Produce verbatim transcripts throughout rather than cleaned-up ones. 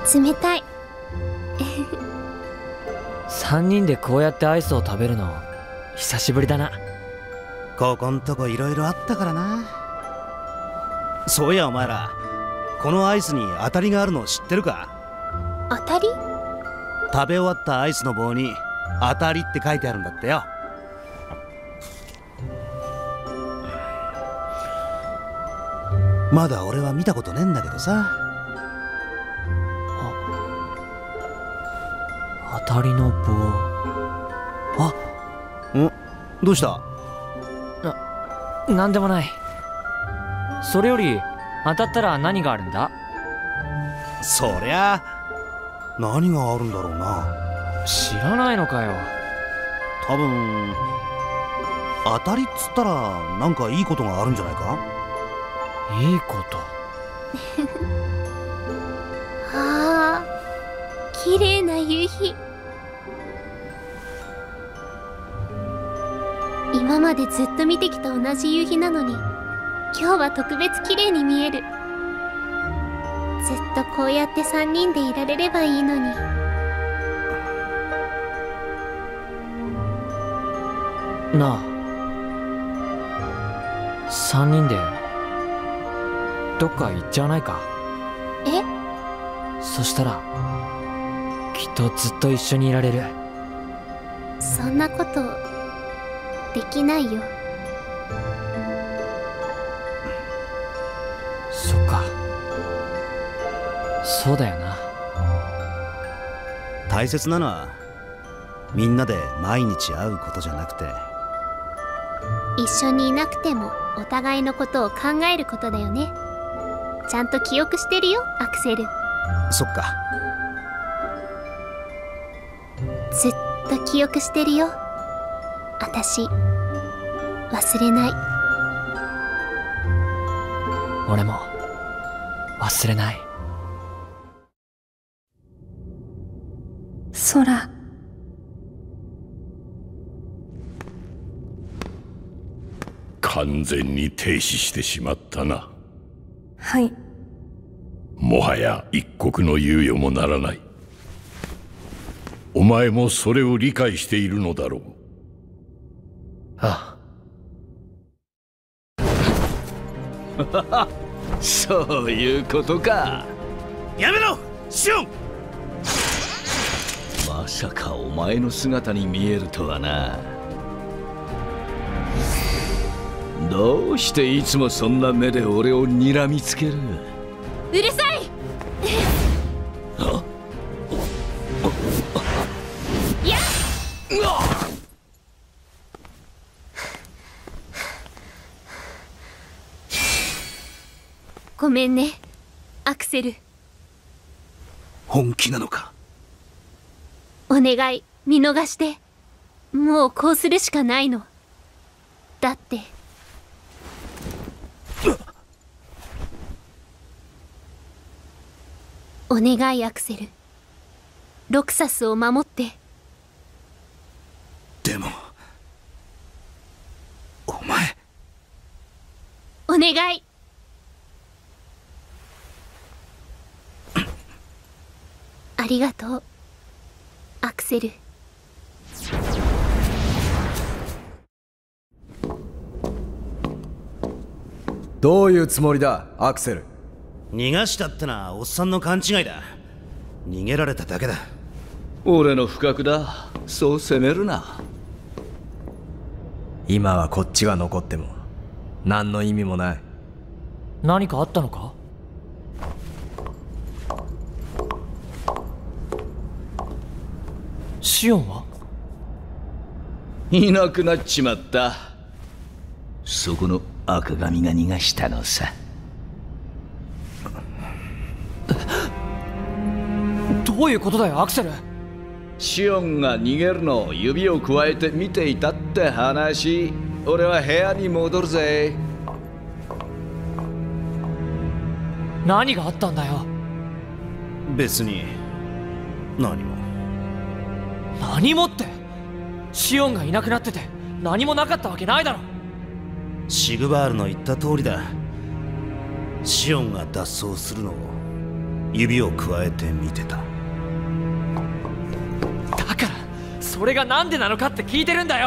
冷たい。 さんにんでこうやってアイスを食べるの久しぶりだな。 ここんとこいろいろあったからな。そういやお前ら、このアイスに当たりがあるの知ってるか？ 当たり？ 食べ終わったアイスの棒に当たりって書いてあるんだってよ。まだ俺は見たことねえんだけどさ。 当たりの棒。 あんどうした？ な、なんでもない。それより当たったら何があるんだ？ そりゃ何があるんだろうな。 知らないのかよ。 多分当たりっつったらなんかいいことがあるんじゃないか？ いいこと。 はあ、綺麗な夕日。今までずっと見てきた同じ夕日なのに、今日は特別綺麗に見える。ずっとこうやってさんにんでいられればいいのに。 なあ、さんにんでどっか行っちゃわないか？ え？ そしたらきっとずっと一緒にいられる。 そんなことできないよ。 そっか、そうだよな。 大切なのはみんなで毎日会うことじゃなくて、 一緒にいなくてもお互いのことを考えることだよね。ちゃんと記憶してるよ、アクセル。 そっか。 ずっと記憶してるよ。あたし忘れない。 俺も忘れない。 空。 完全に停止してしまったな。 はい。 もはや一刻の猶予もならない。お前もそれを理解しているのだろう。 ああ。そういうことか。 やめろシオン。 まさかお前の姿に見えるとはな。どうしていつもそんな目で俺を睨みつける？ うるさい。いやごめんね、アクセル。 本気なのか？ お願い、見逃して。もうこうするしかないの。だってお願い、アクセル。ロクサスを守って。 でもお前。 お願い。ありがとう、アクセル。 どういうつもりだ、アクセル？ 逃がしたってのはおっさんの勘違いだ。逃げられただけだ。 俺の不覚だ。そう責めるな。 今はこっちが残っても何の意味もない。 何かあったのか？シオンはいなくなっちまった。そこの赤髪が逃がしたのさ。 どういうことだよ、アクセル。 シオンが逃げるのを指をくわえて見ていたって話。俺は部屋に戻るぜ。 何があったんだよ。 別に何も。 何もって、シオンがいなくなってて何もなかったわけないだろ。 シグバールの言った通りだ。シオンが脱走するのを指をくわえて見てた。 だからそれがなんでなのかって聞いてるんだよ。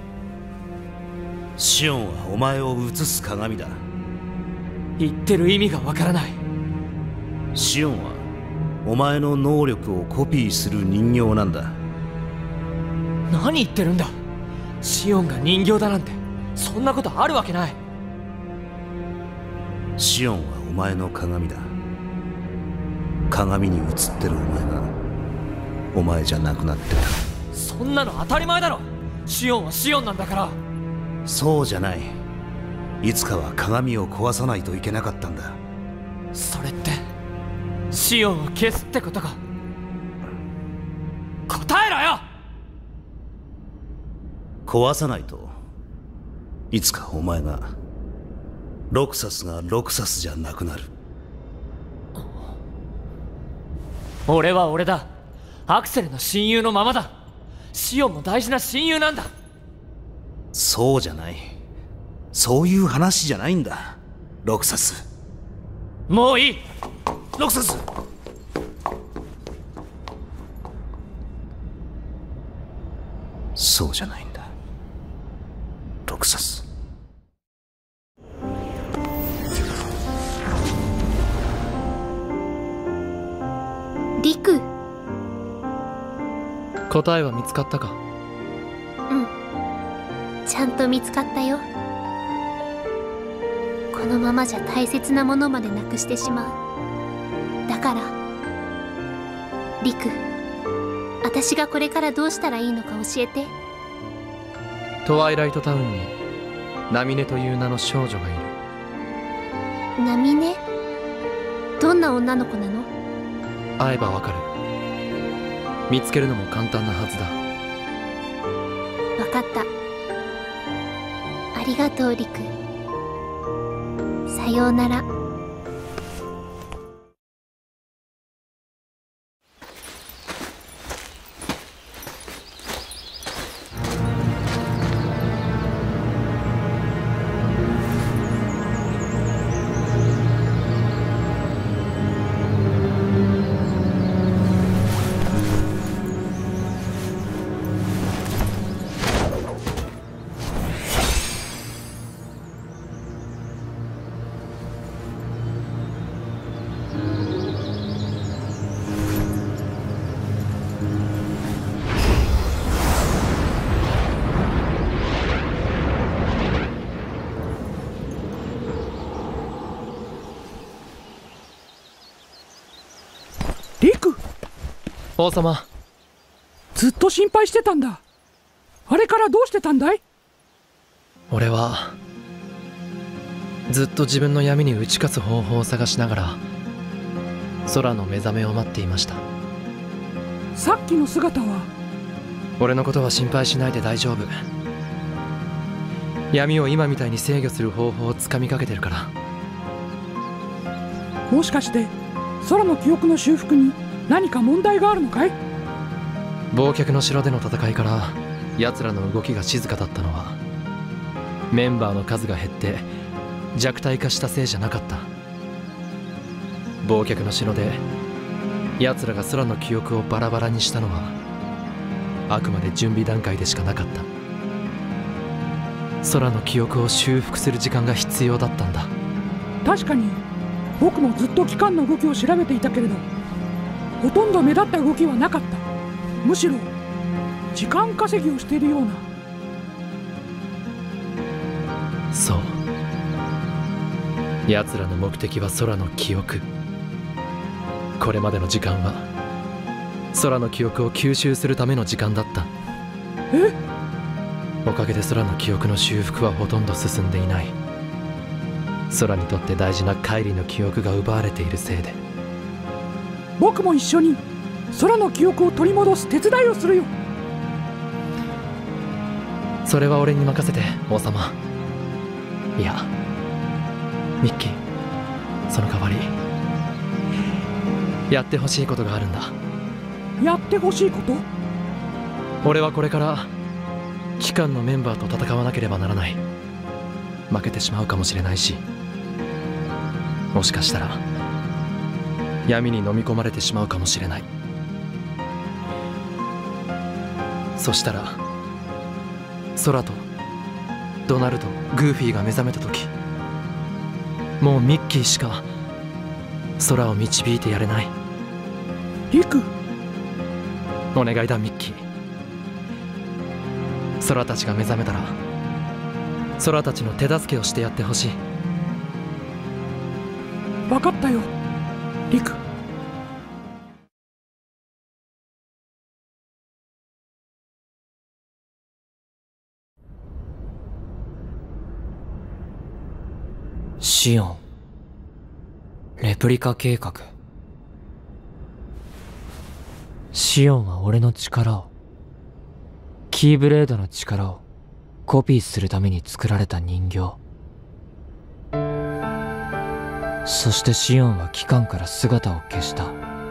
シオンはお前を映す鏡だ。 言ってる意味がわからない。 シオンはお前の能力をコピーする人形なんだ。 何言ってるんだ。シオンが人形だなんてそんなことあるわけない。 シオンはお前の鏡だ。鏡に映ってるお前がお前じゃなくなってた。 そんなの当たり前だろ。シオンはシオンなんだから。 そうじゃない。いつかは鏡を壊さないといけなかったんだ。 それってシオンを消すってことか。答えろよ。 壊さないといつかお前がロクサスがロクサスじゃなくなる。 俺は俺だ。アクセルの親友のままだ。シオンも大事な親友なんだ。 そうじゃない。そういう話じゃないんだ、ロクサス。 もういい。 ロクサス。そうじゃないんだ、ロクサス。 リク。 答えは見つかったか？ うん、ちゃんと見つかったよ。このままじゃ大切なものまでなくしてしまう。だからリク、私がこれからどうしたらいいのか教えて。 トワイライトタウンにナミネという名の少女がいる。 ナミネ？どんな女の子なの？ 会えばわかる。見つけるのも簡単なはずだ。 わかった。ありがとうリク。さようなら。 リク。 王様。 ずっと心配してたんだ。あれからどうしてたんだい？ 俺はずっと自分の闇に打ち勝つ方法を探しながら空の目覚めを待っていました。 さっきの姿は？ 俺のことは心配しないで大丈夫。闇を今みたいに制御する方法をつかみかけてるから。 もしかして空の記憶の修復に何か問題があるのかい？ 忘却の城での戦いから奴らの動きが静かだったのはメンバーの数が減って弱体化したせいじゃなかった。忘却の城で奴らが空の記憶をバラバラにしたのはあくまで準備段階でしかなかった。空の記憶を修復する時間が必要だったんだ。 確かに僕もずっと機関の動きを調べていたけれど、ほとんど目立った動きはなかった。むしろ時間稼ぎをしているような。 そう、奴らの目的は空の記憶。これまでの時間は空の記憶を吸収するための時間だった。 え？ おかげで空の記憶の修復はほとんど進んでいない。空にとって大事なカイリの記憶が奪われているせいで。 僕も一緒に空の記憶を取り戻す手伝いをするよ。 それは俺に任せて王様。いやミッキー、その代わりやってほしいことがあるんだ。 やってほしいこと？ 俺はこれから機関のメンバーと戦わなければならない。負けてしまうかもしれないし、もしかしたら闇に飲み込まれてしまうかもしれない。そしたらソラとドナルド、グーフィーが目覚めた時、もうミッキーしか空を導いてやれない。 リク、 お願いだミッキー。空たちが目覚めたら空たちの手助けをしてやってほしい。 分かったよリク。 シオン、レプリカ計画。シオンは俺の力を、キーブレードの力をコピーするために作られた人形。そしてシオンは機関から姿を消した。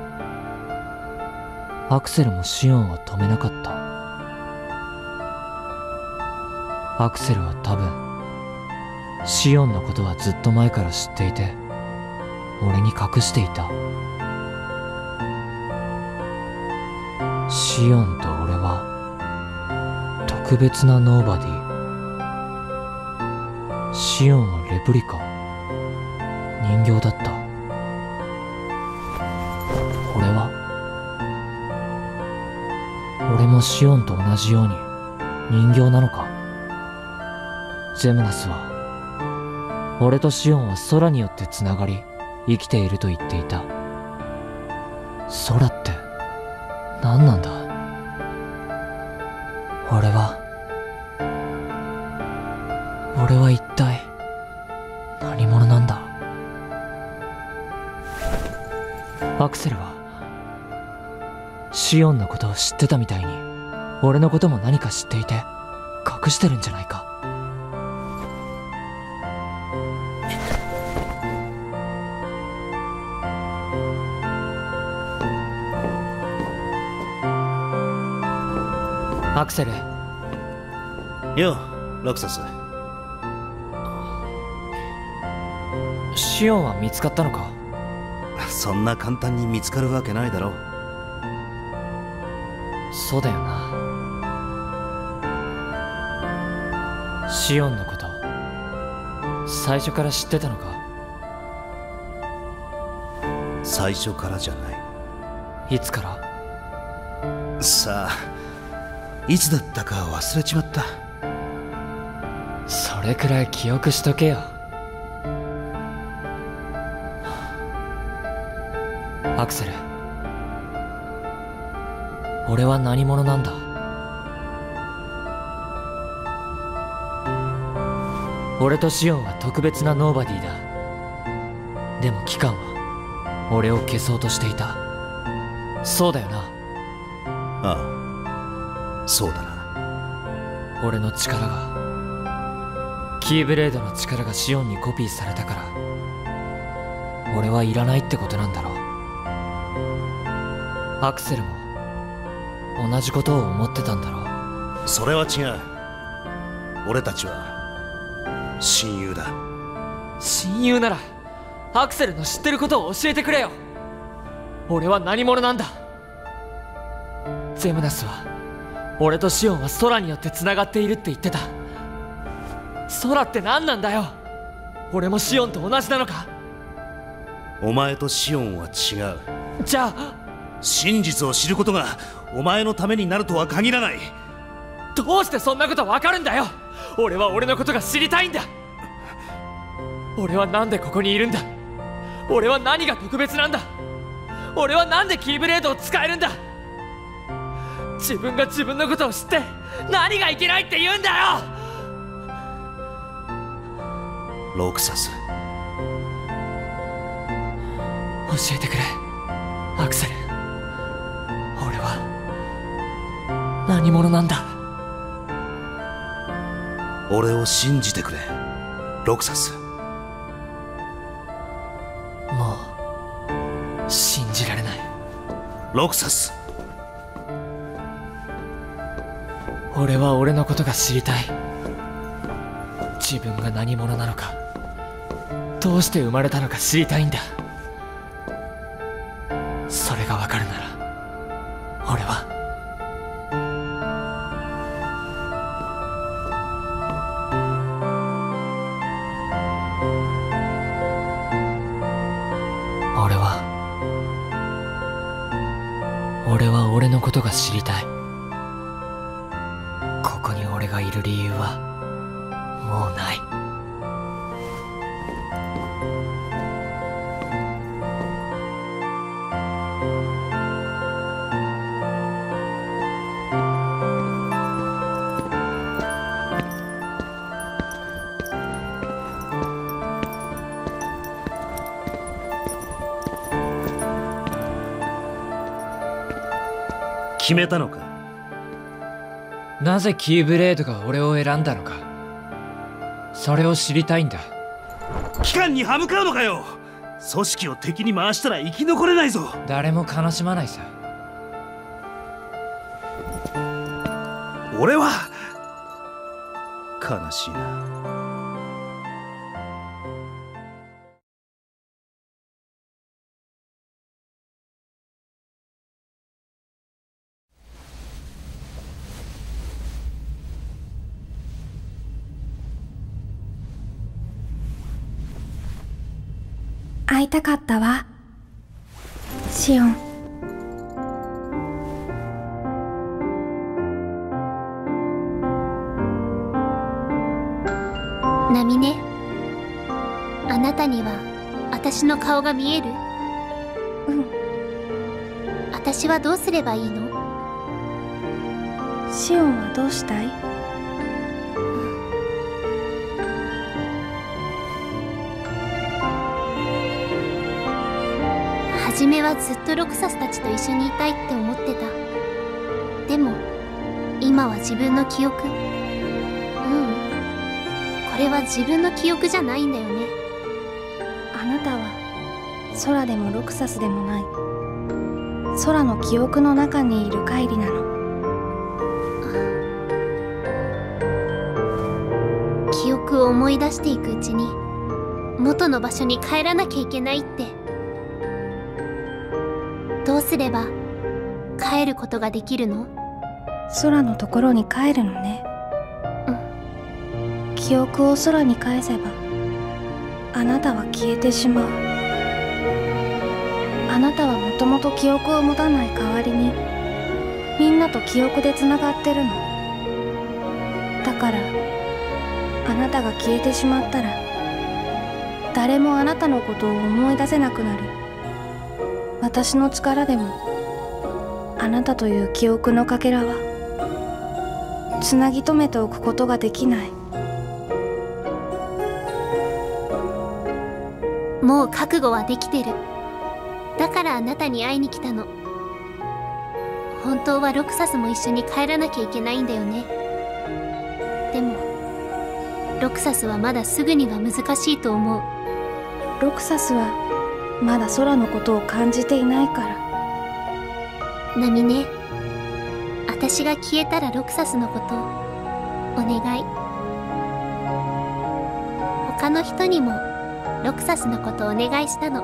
アクセルもシオンを止めなかった。アクセルは多分シオンのことはずっと前から知っていて、俺に隠していた。シオンと俺は特別なノーバディ。シオンはレプリカ、人形だった。俺は俺もシオンと同じように人形なのか。ゼムナスは俺とシオンは空によってつながり生きていると言っていた。空って何なんだ。俺は俺は一体何者なんだ。アクセルはシオンのことを知ってたみたいに俺のことも何か知っていて隠してるんじゃないか。アクセル。 ようロクサス。 シオンは見つかったのか。 そんな簡単に見つかるわけないだろ。 そうだよな。シオンのこと最初から知ってたのか。 最初からじゃない。 いつから。 さあいつだったか忘れちまった。 それくらい記憶しとけよ。アクセル、俺は何者なんだ。俺とシオンは特別なノーバディだ。でも機関は俺を消そうとしていた。そうだよな。 ああ、そうだな。 俺の力がキーブレードの力がシオンにコピーされたから俺はいらないってことなんだろう。アクセルも同じことを思ってたんだろう。 それは違う。俺たちは親友だ。 親友ならアクセルの知ってることを教えてくれよ。俺は何者なんだ。ゼムナスは俺とシオンは空によってつながっているって言ってた。空って何なんだよ。俺もシオンと同じなのか。 お前とシオンは違う。 じゃあ真実を知ることがお前のためになるとは限らない。 どうしてそんなことわかるんだよ。俺は俺のことが知りたいんだ。俺はなんでここにいるんだ。俺は何が特別なんだ。俺はなんでキーブレードを使えるんだ。自分が自分のことを知って何がいけないって言うんだよ。 ロクサス、 教えてくれアクセル。俺は何者なんだ。 俺を信じてくれロクサス。 もう信じられない。 ロクサス、 俺は俺のことが知りたい。自分が何者なのか、どうして生まれたのか知りたいんだ。 ことが知りたい。ここに俺がいる理由はもうない。 決めたのか？ なぜキーブレードが俺を選んだのか、それを知りたいんだ。 機関に歯向かうのかよ。組織を敵に回したら生き残れないぞ。 誰も悲しまないさ。 俺は悲しいな。 会いたかったわ、シオン。 ナミネ、あなたには私の顔が見える？ うん。 私はどうすればいいの？ シオンはどうしたい？ 初めはずっとロクサスたちと一緒にいたいって思ってた。でも今は自分の記憶、ううん、これは自分の記憶じゃないんだよね。 あなたは空でもロクサスでもない、空の記憶の中にいるカイリなの。 記憶を思い出していくうちに元の場所に帰らなきゃいけないって。どうすれば帰ることができるの？ 空のところに帰るのね。 うん。 記憶を空に返せばあなたは消えてしまう。あなたはもともと記憶を持たない代わりにみんなと記憶でつながってるの。だからあなたが消えてしまったら誰もあなたのことを思い出せなくなる。私の力でもあなたという記憶のかけらはつなぎ止めておくことができない。 もう覚悟はできてる。だからあなたに会いに来たの。本当はロクサスも一緒に帰らなきゃいけないんだよね。でもロクサスはまだすぐには難しいと思う。 ロクサスはまだ空のことを感じていないから。 ナミネ、私が消えたらロクサスのことお願い。他の人にもロクサスのことお願いしたの。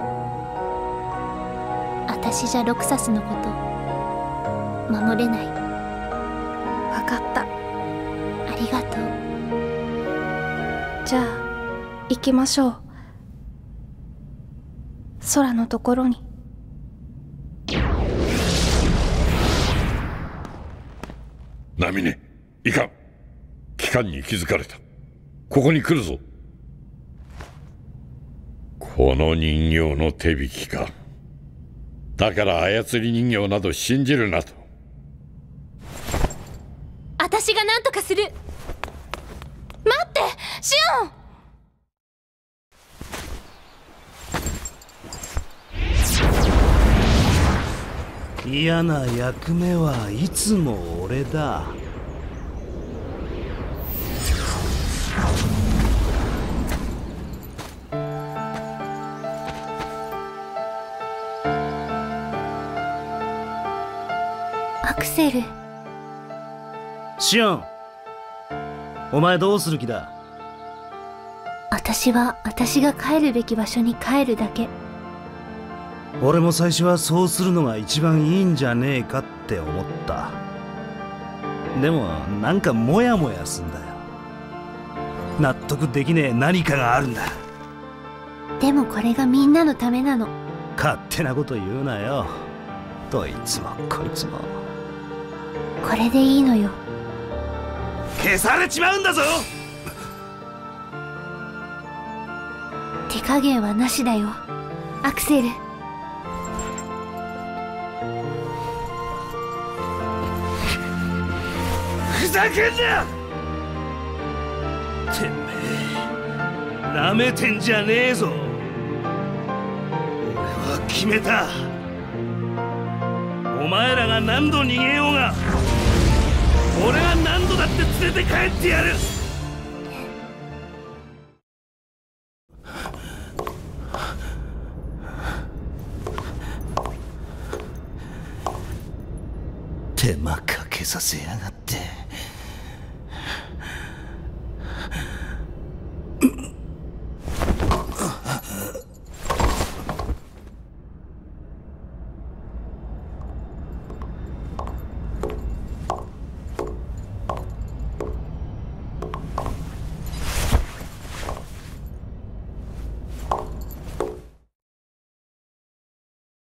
私じゃロクサスのこと守れない。 わかった。 ありがとう。 じゃあ行きましょう、空のところに。 ナミネ、いかん。機関に気づかれた。ここに来るぞ。この人形の手引きか。だから操り人形など信じるなと。 私が何とかする。 待って、シオン。 嫌な役目はいつも俺だ。 アクセル。 シオン、お前どうする気だ？ 私は私が帰るべき場所に帰るだけ。 俺も最初はそうするのが一番いいんじゃねえかって思った。でもなんかモヤモヤすんだよ。納得できねえ何かがあるんだ。 でもこれがみんなのためなの。 勝手なこと言うなよ。 どいつもこいつも。 これでいいのよ。 消されちまうんだぞ。 手加減はなしだよ、アクセル。 ふざけんな！てめえ、なめてんじゃねえぞ。俺は決めた。お前らが何度逃げようが、俺は何度だって連れて帰ってやる。手間かけさせやがって。